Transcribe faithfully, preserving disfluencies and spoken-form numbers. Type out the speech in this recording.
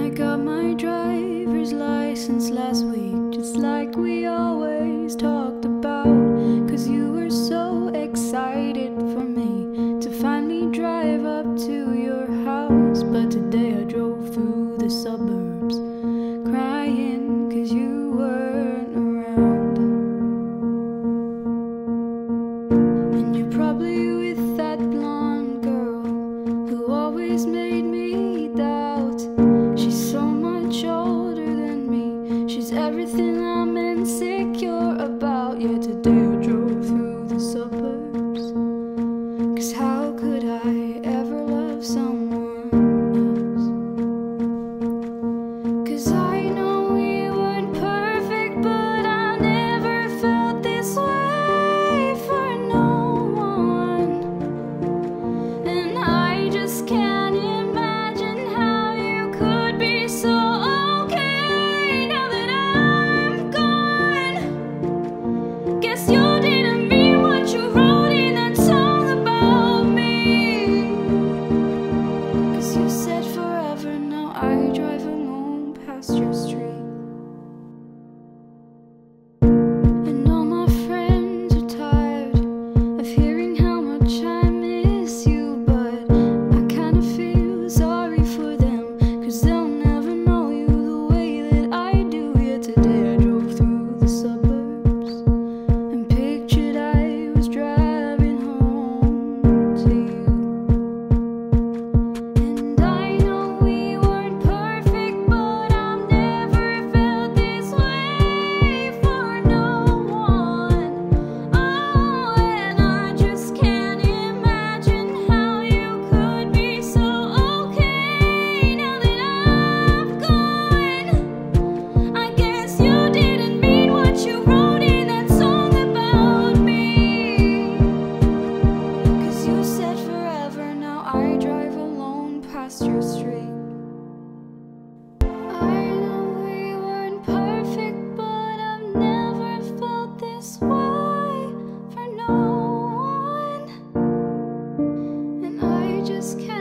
I got my driver's license last week, just like we always talked about. Cause you were so excited for me to finally drive up to your house. But today I drove through the suburbs crying cause you weren't around. And you're probably with that blonde girl who always made me doubt. She's so much older than me, she's everything I'm insecure about. Yeah, today I drove through the suburbs, cause how could I ever love someone else? Cause I know we weren't perfect, but I never felt this way for no one. And I just can't imagine how you could be so okay now that I'm gone. Guess you didn't mean what you wrote in that song about me. Cause you said forever, now I drive alone past your street. And all my friends are tired of hearing how much I miss you, but I kinda feel sorry for them, cause they'll never know you the way that I do. Yeah, today I drove through the suburbs and pictured I was driving home to you. And I know we weren't perfect, but I've never felt this way for no one. Oh, and I just can't imagine how you could be so okay now that I've gone. I guess you didn't mean what you wrote in that song about me. Cause you said forever, now I drive alone past your street. I know we weren't perfect, but I've never felt this way for no one. And I just can't